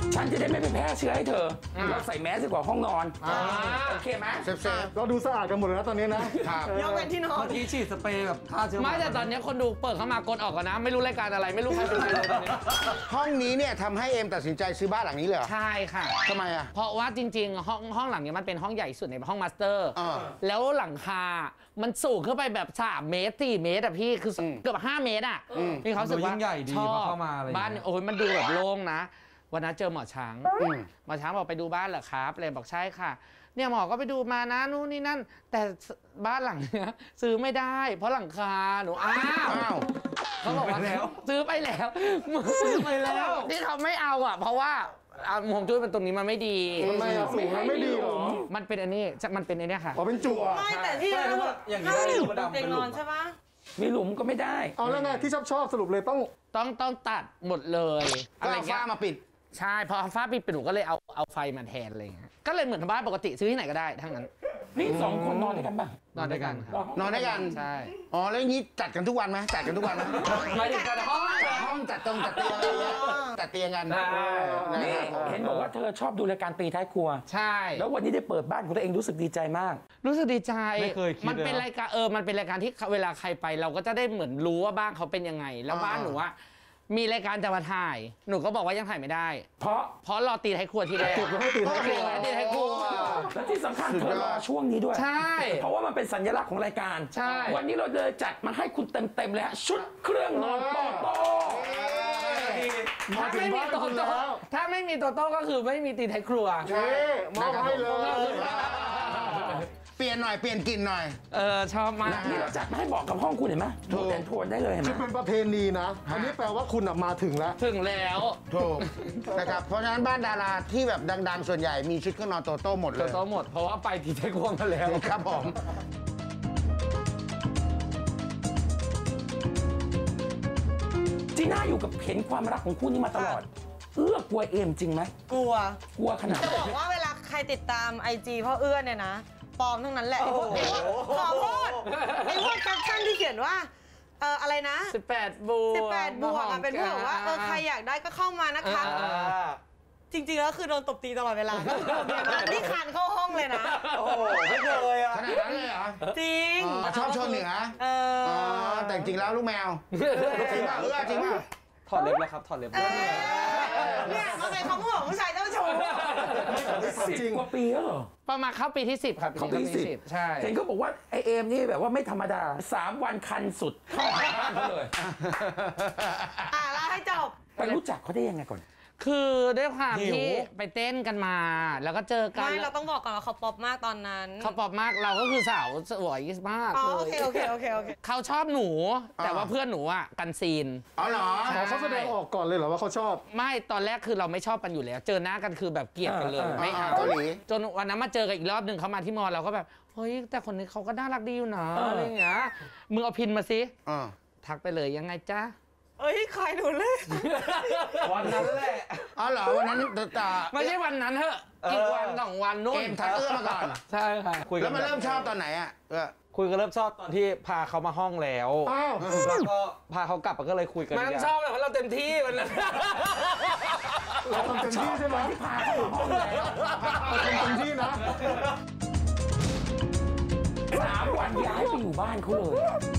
ฉันจะได้ไม่ไปแพร่เชื้อให้เธอเราใส่แมสดีกว่าห้องนอนโอเคไหมเซฟเราดูสะอาดกันหมดเลยนะตอนนี้นะยกเป็นที่นอนเมื่อกี้ฉีดสเปรย์แบบฆ่าเชื้อไม่แต่ตอนนี้คนดูเปิดเข้ามากดออกก่อนนะไม่รู้รายการอะไรไม่รู้ใครเป็นใครเลยตอนนี้ห้องนี้เนี่ยทำให้เอ็มตัดสินใจซื้อบ้านหลังนี้เลยเหรอใช่ค่ะทำไมอ่ะเพราะว่าจริงๆห้องหลังนี้มันเป็นห้องใหญ่สุดในห้องมาสเตอร์แล้วหลังคามันสูงขึ้นไปแบบ3 เมตร 4 เมตรอะพี่คือเกือบ5 เมตรอะพี่เขาสึกว่าชอบบ้านโอ้ยมันดูแบบโล่งนะวันนั้นเจอหมอช้างบอกไปดูบ้านเหรอครับเลยบอกใช่ค่ะเนี่ยหมอก็ไปดูมานะนู่นนี่นั่นแต่บ้านหลังเนี้ยซื้อไม่ได้เพราะหลังคาหนูเขาบอกว่าซื้อไปแล้วที่เขาไม่เอาอ่ะเพราะว่าหงจุ้ยเป็นตรงนี้มันไม่ดีทำไมอ่ะสูงมันไม่ดีหรอมันเป็นอันนี้มันเป็นอันนี้ค่ะเป็นจั่วไม่แต่ที่เราอย่างนี้ได้เตียงนอนใช่ปะมีหลุมก็ไม่ได้เอาแล้วไงที่ชอบสรุปเลยต้องตัดหมดเลยอะไรฝ้ามาปิดใช่พอฟ้าปิดหนูก็เลยเอาไฟมาแทนอะไรอย่างเงี้ยก็เลยเหมือนบ้านปกติซื้อที่ไหนก็ได้ทั้งนั้นนี่2 คนนอนด้วยกันป่ะนอนด้วยกันครับนอนด้วยกันใช่อ๋อแล้วนี้จัดกันทุกวันไหมจัดกันทุกวันไหมไม่ได้จัดห้องจัดเตียงจัดเตียงกันนี่เห็นบอกว่าเธอชอบดูรายการตีท้ายครัวใช่แล้ววันนี้ได้เปิดบ้านของตัวเองรู้สึกดีใจมากรู้สึกดีใจไม่เคยคิดมันเป็นรายการมันเป็นรายการที่เวลาใครไปเราก็จะได้เหมือนรู้ว่าบ้านเขาเป็นยังไงแล้วบ้านหนูว่ามีรายการจะมาถ่ายหนูก็บอกว่ายังถ่ายไม่ได้เพราะรอตีท้ายครัวที่แรกตีท้ายครัวและที่สำคัญเธอรอช่วงนี้ด้วยใช่เพราะว่ามันเป็นสัญลักษณ์ของรายการใช่วันนี้เราเลยจัดมาให้คุณเต็มเลยฮะชุดเครื่องนอนโตโต้ถ้าไม่มีโตโต้ก็คือไม่มีตีท้ายครัวมอบให้เลยเปลี่ยนหน่อยเปลี่ยนกลิ่นหน่อยชอบมากนี่เราจัดมาให้บอกกับห้องคุณเห็นไหมโทนได้เลยคือเป็นประเพณีนะอันนี้แปลว่าคุณมาถึงแล้วถูกนะครับเพราะฉะนั้นบ้านดาราที่แบบดังๆส่วนใหญ่มีชุดเครื่องนอนโตโต้หมดเลยโตโต้หมดเพราะว่าไปตีท้ายครัวมาแล้วครับผมจีน่าอยู่กับเห็นความรักของคู่นี้มาตลอดกลัวเอมจริงไหมกลัวขนาดจะบอกว่าเวลาใครติดตาม IG พ่อเอื้อเนี่ยนะปลอมทั้งนั้นแหละขอโทษไอ้พวกแคปชั่นที่เขียนว่าอะไรนะ 18 บวกเป็นพวกว่าใครอยากได้ก็เข้ามานะคะจริงๆแล้วคือโดนตบตีตลอดเวลานี่คานเข้าห้องเลยนะโอ้ไม่เลยอ่ะขนาดนั้นเลยเหรอจริงชอบชนเหนือแต่จริงแล้วลูกแมวจริงป่ะจริงป่ะถอดเล็บแล้วครับถอดเล็บเนี่ยมันเป็นคำพูดของผู้ชายเจ้าชู้จริงกว่าปีแล้วเหรอประมาณเข้าปีที่10ครับเข้าปีที่10 ใช่เห็นเขาบอกว่าไอเอมนี่แบบว่าไม่ธรรมดา3 วันคันสุดเข้าบ้านเขาเลยแล้วให้จบไปรู้จักเขาได้ยังไงก่อนคือด้วยความที่ไปเต้นกันมาแล้วก็เจอกันไม่เราต้องบอกก่อนว่าเขาป๊อปมากตอนนั้นเขาป๊อปมากเราก็คือสาวสวยมากเลยโอเคเขาชอบหนูแต่ว่าเพื่อนหนูอ่ะกันซีนอ๋อเหรอเขาแสดงออกก่อนเลยเหรอว่าเขาชอบไม่ตอนแรกคือเราไม่ชอบกันอยู่แล้วเจอหน้ากันคือแบบเกลียดกันเลยไม่เอาจนวันนั้นมาเจอกันอีกรอบหนึ่งเขามาที่มอเราก็แบบเฮ้ยแต่คนนี้เขาก็น่ารักดีอยู่นะอะไรอย่างเงี้ยมึงเอาพินมาสิทักไปเลยยังไงจ๊ะใครหนูเลยวันนั้นแหละอ๋อเหรอวันนั้นไม่ใช่วันนั้นเถอะอีกวัน2 วันนู้นทักมาก่อนใช่ค่ะแล้วมันเริ่มชอบตอนไหนอ่ะคุยกันเริ่มชอบตอนที่พาเขามาห้องแล้วแล้วก็พาเขากลับก็เลยคุยกันมันชอบเลยเพราะเราเต็มที่วันนั้นเราทำเต็มที่ใช่ไหมที่พาเขามาห้องแล้วเต็มที่นะ 3 วันย้ายไปอยู่บ้านเขาเลย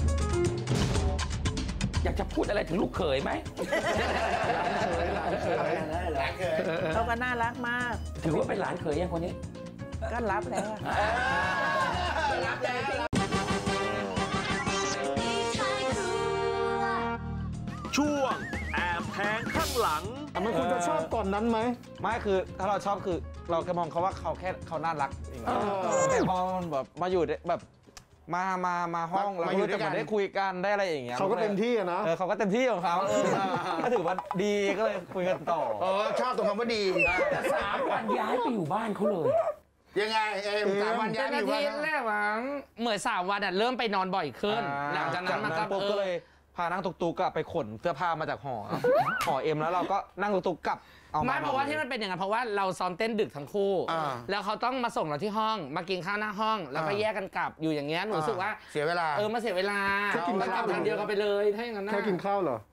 อยากจะพูดอะไรถึงลูกเขยไหมเขาก็น่ารักมากถือว่าเป็นหลานเขยยังคนนี้ก็รับแล้วช่วงแอบแทงข้างหลังมันคุณจะชอบก่อนนั้นไหมไม่คือถ้าเราชอบคือเราแค่มองเขาว่าเขาน่ารักแต่พอมันแบบมาอยู่แบบมาห้องเราก็จะได้คุยกันได้อะไรอย่างเงี้ยเขาก็เต็มที่นะเขาก็เต็มที่ของเขาก็ถือว่าดีก็เลยคุยกันต่อชอบตรงคำว่าดีแต่3 วันย้ายไปอยู่บ้านเขาเลยยังไง3 วันย้ายไปอยู่บ้านแรกมั้งเหมือน3 วันเริ่มไปนอนบ่อยขึ้นหลังจากนั้นมันก็เลยพานั่งตุกๆไปขนเสื้อผ้ามาจากหอเอ็มแล้วเราก็นั่งตุกๆกลับไม่เพราะว่าที่มันเป็นอย่างนั้นเพราะว่าเราซ้อมเต้นดึกทั้งคู่แล้วเขาต้องมาส่งเราที่ห้องมากินข้าวหน้าห้องแล้วก็แยกกันกลับอยู่อย่างเงี้ยหนูรู้สึกว่าเสียเวลามาเสียเวลาแค่กินข้าวทางเดียวกันไปเลยถ้าอย่างนั้นนะแค่กินข้าวเหรอ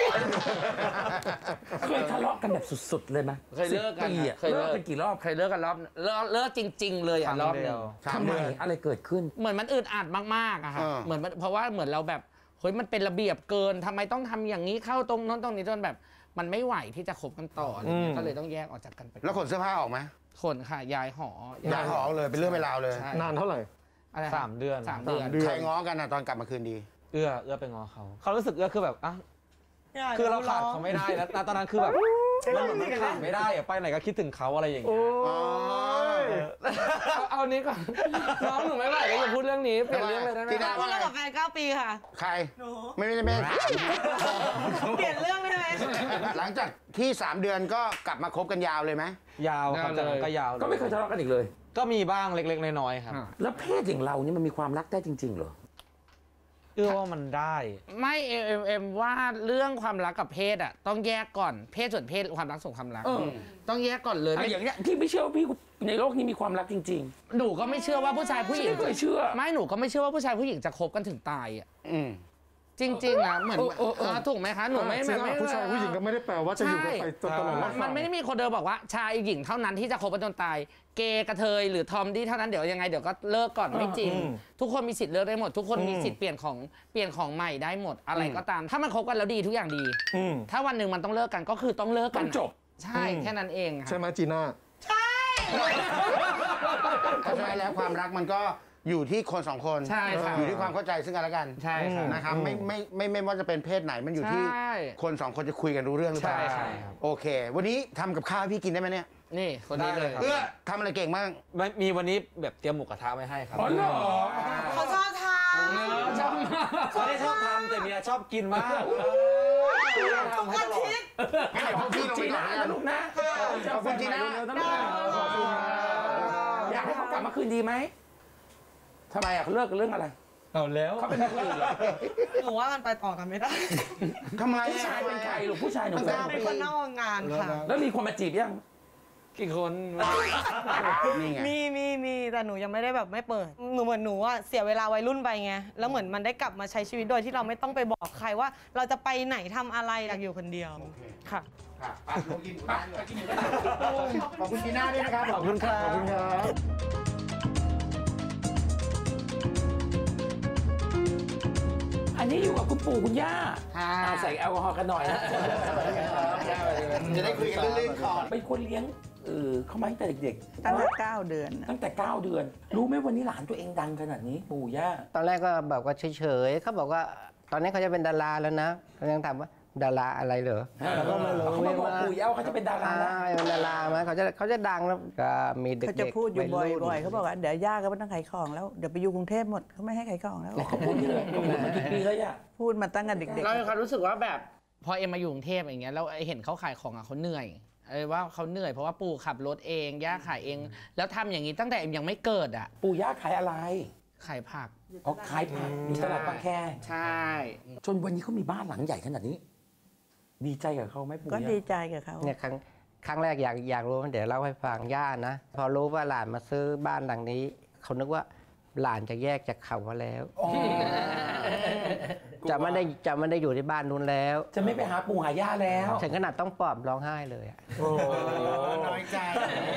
เคยทะเลาะกันแบบสุดๆเลยไหมเคยเลิกกันเคยเลิกกันกี่รอบเคยเลิกกันรอบเลิกจริงๆเลยรอบเดียวทำไมอะไรเกิดขึ้นเหมือนมันอึดอัดมากๆอะค่ะเหมือนเพราะว่าเหมือนเราแบบเฮ้ยมันเป็นระเบียบเกินทำไมต้องทำอย่างนี้เข้าตรงนั้นตรงนี้จนแบบมันไม่ไหวที่จะคบกันต่ออะไรเงี้ยก็เลยต้องแยกออกจากกันไปแล้วขนเสื้อผ้าออกไหมขนค่ะย้ายหอเลยเป็นเรื่องเป็นราวเลยนานเท่าไหร่ 3 เดือนใครง้อกันตอนกลับมาคืนดีเอื้อไปง้อเขารู้สึกคือแบบคือเราขาดเขาไม่ได้แล้วตอนนั้นคือแบบมันขาดไม่ได้ไปไหนก็คิดถึงเขาอะไรอย่างเงี้ยเอานี้ก่อนน้องหนูไม่ไหวแล้วอย่าพูดเรื่องนี้เปลี่ยนเรื่องเลยได้ไหมพี่ดาพูดเรื่องกับแฟน9 ปีค่ะใครหนูไม่ถามเปลี่ยนเรื่องได้ไหมหลังจากที่3 เดือนก็กลับมาคบกันยาวเลยไหมยาวครับจากนั้นก็ยาวก็ไม่เคยทะเลาะกันอีกเลยก็มีบ้างเล็กๆน้อยๆครับแล้วเพศอย่างเรานี่มันมีความรักได้จริงๆเหรอว่ามันได้ไม่เอ็มว่าเรื่องความรักกับเพศอ่ะต้องแยกก่อนเพศส่วนเพศความรักส่วนความรักต้องแยกก่อนเลยอย่างเงี้ยพี่ไม่เชื่อว่าพี่ในโลกนี้มีความรักจริงๆหนูก็ไม่เชื่อว่าผู้ชายผู้หญิงไม่เชื่อไม่หนูก็ไม่เชื่อว่าผู้ชายผู้หญิงจะคบกันถึงตายอ่ะจริงๆนะเหมือนถูกไหมคะหนูไม่ผู้ชายผู้หญิงก็ไม่ได้แปลว่าจะอยู่กับใครตลอดมันไม่ได้มีคนเดิมบอกว่าชายหญิงเท่านั้นที่จะคบกันจนตายเกย์กระเทยหรือทอมดี้เท่านั้นเดี๋ยวยังไงเดี๋ยวก็เลิกก่อนไม่จริงทุกคนมีสิทธิ์เลิกได้หมดทุกคนมีสิทธิ์เปลี่ยนของใหม่ได้หมดอะไรก็ตามถ้ามันคบกันแล้วดีทุกอย่างดีถ้าวันหนึ่งมันต้องเลิกกันก็คือต้องเลิกกันจบใช่แค่นั้นเองใช่ไหมจีน่าใช่เพราะฉะนั้นแล้วความรักมันก็อยู่ที่คน2 คนใช่ค่ะอยู่ที่ความเข้าใจซึ่งกันและกันใช่ค่ะนะครับไม่ว่าจะเป็นเพศไหนมันอยู่ที่คน2 คนจะคุยกันรู้เรื่องหรือเปล่าใช่โอเควันนี้ทำกับข้าวพี่กินได้ไหมเนี่ยนี่คนนี้เลยทำอะไรเก่งมากมีวันนี้แบบเตรียมหมูกระทะไว้ให้ครับอ๋อเหรอเขาชอบทำชอบไม่ได้ชอบทำแต่เมียชอบกินมากทุกอาทิตย์พี่จีน่าลูกนะขอบคุณจีน่าอยากให้เขากลับมาคืนดีไหมทำไมเลิกเรื่องอะไรเอาแล้วเขาเป็นนักเรียนหนูว่ามันไปต่อกันไม่ได้ทำไมผู้ชายเป็นใครหรือผู้ชายหนูเป็นคนนอกงานค่ะแล้วมีคนมาจีบยังกี่คนมีแต่หนูยังไม่ได้แบบไม่เปิดหนูเหมือนหนูอ่ะเสียเวลาวัยรุ่นไปไงแล้วเหมือนมันได้กลับมาใช้ชีวิตโดยที่เราไม่ต้องไปบอกใครว่าเราจะไปไหนทำอะไรอยากอยู่คนเดียวค่ะขอบคุณจีน่าด้วยนะครับขอบคุณครับอันนี้อยู่กับคุณปู่คุณย่าใส่แอลกอฮอล์กันหน่อยนะจะได้คุยกันเรื่องก่อนเป็นคนเลี้ยงเขามาตั้งแต่เด็กๆตั้งแต่9 เดือนตั้งแต่9 เดือนรู้ไหมวันนี้หลานตัวเองดังขนาดนี้ปู่ย่าตอนแรกก็แบบว่าเฉยๆเขาบอกว่าตอนนี้เขาจะเป็นดาราแล้วนะเขายังถามว่าดาราอะไรเหรอเราก็ไม่รู้ว่าปู่ย่าเขาจะเป็นดาราเป็นดาราไหมเขาจะดังแล้วก็มีเด็กๆเขาจะพูดอยู่บ่อยๆเขาบอกว่าเดี๋ยวย่าก็ไม่ต้องขายของแล้วเดี๋ยวไปอยู่กรุงเทพหมดเขาไม่ให้ขายของแล้วเขาพูดนี่เลยพูดมากี่ปีแล้วย่าพูดมาตั้งแต่เด็กๆเราความรู้สึกว่าแบบพอเอ็มมาอยู่กรุงเทพอย่างเงี้ยเราเห็นเขาขายของอ่ะเขาเหนื่อยว่าเขาเหนื่อยเพราะว่าปู่ขับรถเองย่าขายเองแล้วทำอย่างนี้ตั้งแต่เอ็มยังไม่เกิดอ่ะปู่ย่าขายอะไรขายผักขายผักมีตลาดบางแคใช่จนวันนี้เขามีบ้านหลังใหญ่ขนาดนี้ดีใจกับเขาไหมปู่ก็ดีใจกับเขาเนี่ยครั้งแรกอยากรู้เดี๋ยวเล่าให้ฟังย่านะพอรู้ว่าหลานมาซื้อบ้านหลังนี้เขานึกว่าหลานจะแยกจากเขาแล้วจะไม่ได้อยู่ที่บ้านนู้นแล้วจะไม่ไปหาปู่หาย่าแล้วถึงขนาดต้องปลอบร้องไห้เลยโอ้น้อยใจ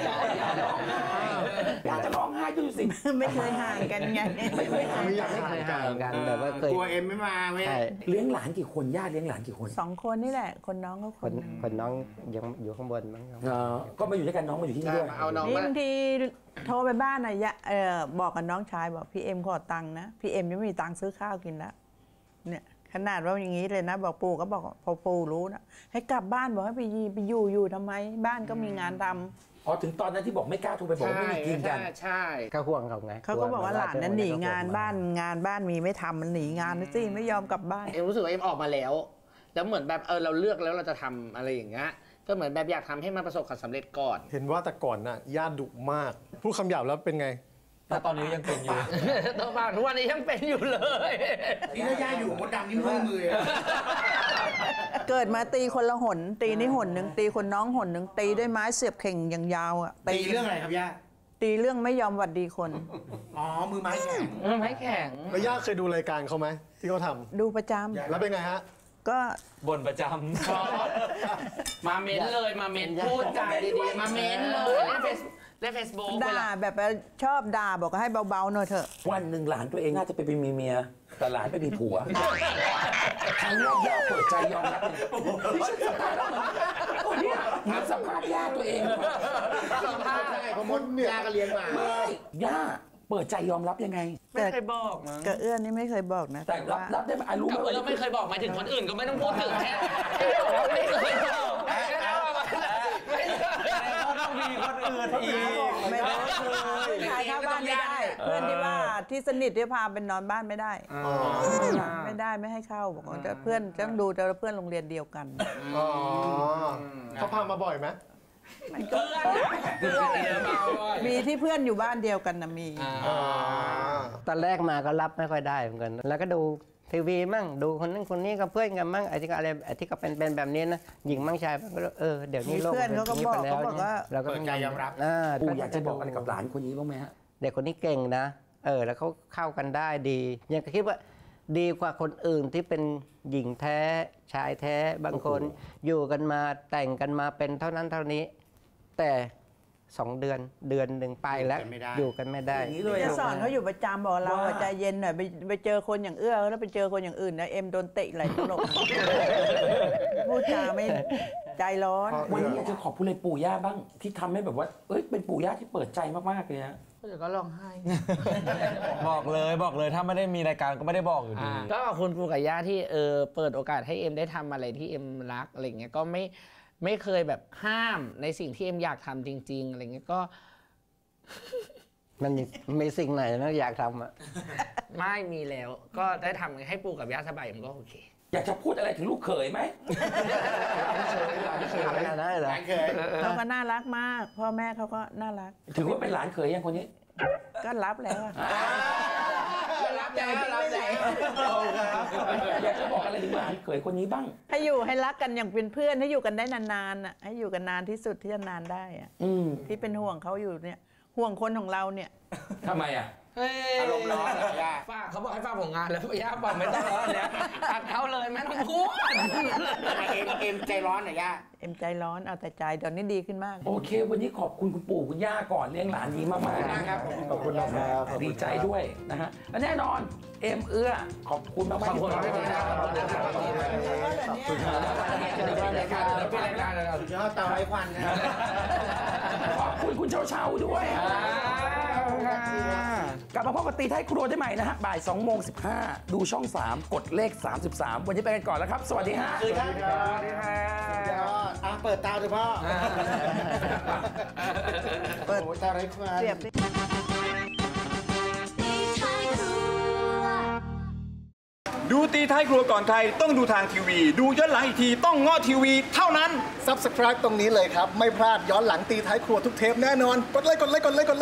อยากจะร้องไห้ดูสิไม่เคยห่างกันไงไม่เคยห่างกันแต่ว่าเคยกลัวเอ็มไม่มาไม่เลี้ยงหลานกี่คนย่าเลี้ยงหลานกี่คน 2 คนนี่แหละคนน้องก็คนน้องยังอยู่ข้างบนมั้งก็มาอยู่ด้วยกันน้องมาอยู่ที่นี่ด้วยบางทีโทรไปบ้านน่ะบอกกับน้องชายบอกพี่เอ็มขอตังค์นะพี่เอ็มยังไม่มีตังค์ซื้อข้าวกินแล้วเนี่ยขนาดว่าอย่างนี้เลยนะบอกปู่ก็บอกพอปู่รู้นะให้กลับบ้านบอกให้ไปอยู่ทำไมบ้านก็มีงานทำถึงตอนนั้นที่บอกไม่กล้าโทรไปบอกไม่มีกินกันใช่เขาห่วงเขาไงเขาก็บอกว่าหลานนั้นหนีงานบ้านมีไม่ทำมันหนีงานนะสิไม่ยอมกลับบ้านเอ็มรู้สึกว่าเอ็มออกมาแล้วเหมือนแบบเราเลือกแล้วเราจะทำอะไรอย่างเงี้ยก็เหมือนแบบอยากทำให้มันประสบความสำเร็จก่อนเห็นว่าแต่ก่อนน่ะย่าดุมากพูดคำหยาบแล้วเป็นไงแต่ตอนนี้ยังเป็นอยู่ตัวปากทุกวันนี้ยังเป็นอยู่เลยนี่ถ้าย่าอยู่มดดำนี่มือมือเกิดมาตีคนละหนตีนี่หนหนึ่งตีคนน้องหนหนึ่งตีด้วยไม้เสียบเข่งอย่างยาวอ่ะตีเรื่องอะไรครับย่าตีเรื่องไม่ยอมหวัดดีคนอ๋อมือไม้แข็งไม้แข็งแล้วย่าเคยดูรายการเขาไหมที่เขาทดูประจำแล้วเป็นไงฮะำก็บนประจมาเม้นเลยมาเม้นพูดจาดีๆมาเม้นเลยเล่นเฟซบุ๊กด่าแบบชอบด่าบอกให้เบาๆหน่อยเถอะวันหนึ่งหลานตัวเองน่าจะไปเป็นเมียแต่หลานไปมีผัวครั้งแรกย่าเปิดใจยอมรับเลยที่ฉันสัมภาษณ์แล้วเหมือนสัมภาษณ์ย่าตัวเองสัมภาษณ์ได้เพราะมดย่าก็เลี้ยงมาย่าเปิดใจยอมรับยังไงไม่เคยบอกมั้งกระเอื้อนนี่ไม่เคยบอกนะแต่รับได้ไหมรู้ไหมว่าเราไม่เคยบอกหมายถึงคนอื่นก็ไม่ต้องพูดถึงแค่ไม่เคยบอกไม่เคยต้องมีคนอื่นอีกไม่ได้คือขายข้าวบ้านไม่ได้ เพื่อนที่ว่าที่สนิทที่พาเป็นนอนบ้านไม่ได้ไม่ได้ไม่ให้เข้าบอกว่าแต่เพื่อนต้องดูแต่เพื่อนโรงเรียนเดียวกันอ๋อเขาพามาบ่อยไหมมีที่เพื่อนอยู่บ้านเดียวกันนะมีตอนแรกมาก็รับไม่ค่อยได้เหมือนกันแล้วก็ดูทีวีมั่งดูคนนั้นคนนี้กับเพื่อนกันมั่งไอ้ที่อะไรไอ้ที่ก็เป็นแบบนี้นะหญิงมั่งชายมั่งก็เดี๋ยวนี้โลกเพื่อนเขาก็บอกนี้ไปแล้วเขาบอกว่าเราก็ต้องยอมรับปู่อยากจะบอกอะไรกับหลานคนนี้บ้างไหมฮะเด็กคนนี้เก่งนะแล้วเขาเข้ากันได้ดียังคิดว่าดีกว่าคนอื่นที่เป็นหญิงแท้ชายแท้บางคนอยู่กันมาแต่งกันมาเป็นเท่านั้นเท่านี้แต่2 เดือนหนึ่งไปแล้วอยู่กันไม่ได้จะสอนเขาอยู่ประจำบอกเราใจเย็นหน่อยไปเจอคนอย่างเอื้อแล้วไปเจอคนอย่างอื่นนะเอ็มโดนเตะไหลตลกพูดจาไม่ใจร้อนวันนี้อยากจะขอบคุณเลยปู่ย่าบ้างที่ทำให้แบบว่าเป็นปู่ย่าที่เปิดใจมากๆเลยฮะเดี๋ยวก็ร้องไห้บอกเลยถ้าไม่ได้มีรายการก็ไม่ได้บอกอยู่ดีก็ขอบคุณปู่กับย่าที่เปิดโอกาสให้เอ็มได้ทำอะไรที่เอ็มรักอะไรเงี้ยก็ไม่เคยแบบห้ามในสิ่งที่เอ็มอยากทำจริงๆอะไรเงี้ยก็มันมีสิ่งไหนนะอยากทำอ่ะไม่มีแล้วก็ได้ทำให้ปู่กับย่าสบายมันก็โอเคอยากจะพูดอะไรถึงลูกเขยไหมทำไม่ได้เหรอเขาก็น่ารักมากพ่อแม่เขาก็น่ารักถือว่าเป็นหลานเขยยังคนนี้ก็รับแล้วอะรับใจรับใจอยากจะบอกอะไรถึงหลานเขยคนนี้บ้างให้อยู่ให้รักกันอย่างเป็นเพื่อนให้อยู่กันได้นานๆอ่ะให้อยู่กันนานที่สุดที่จะนานได้อ่ะที่เป็นห่วงเขาอยู่เนี่ยห่วงคนของเราเนี่ยทำไมอ่ะอารมณ์ร้อนย่าฝากเขาบอกให้ฝากผลงานแล้วย่าบอกไม่ต้องแล้วเนี่ยตัดเขาเลยไม่ต้องพูดเอ็มใจร้อนเหรอย่าเอ็มใจร้อนเอาแต่ใจตอนนี้ดีขึ้นมากโอเค วันนี้ขอบคุณคุณปู่คุณย่าก่อนเลี้ยงหลานดีมากๆนะครับขอบคุณนะครับดีใจด้วยนะฮะและแน่นอนเอ็มเอื้อขอบคุณมากๆขอบคุณครับยอดเตาไร้ควันนะขอบคุณคุณเช้าๆด้วยกลับมาพบกับตีท้ายครัวได้ใหม่นะฮะบ่าย 2:15 ดูช่อง 3 กดเลข 33 วันนี้ไปกันก่อนแล้วครับ สวัสดีฮะสวัสดีครับยอดเปิดตาดูพ่อเปิดตาไร้ควันเสียบดิดูตีท้ายครัวก่อนใครต้องดูทางทีวี ดูย้อนหลังอีกทีต้องง้อทีวีเท่านั้น Subscribe ตรงนี้เลยครับ ไม่พลาดย้อนหลังตีท้ายครัวทุกเทปแน่นอน กดเลย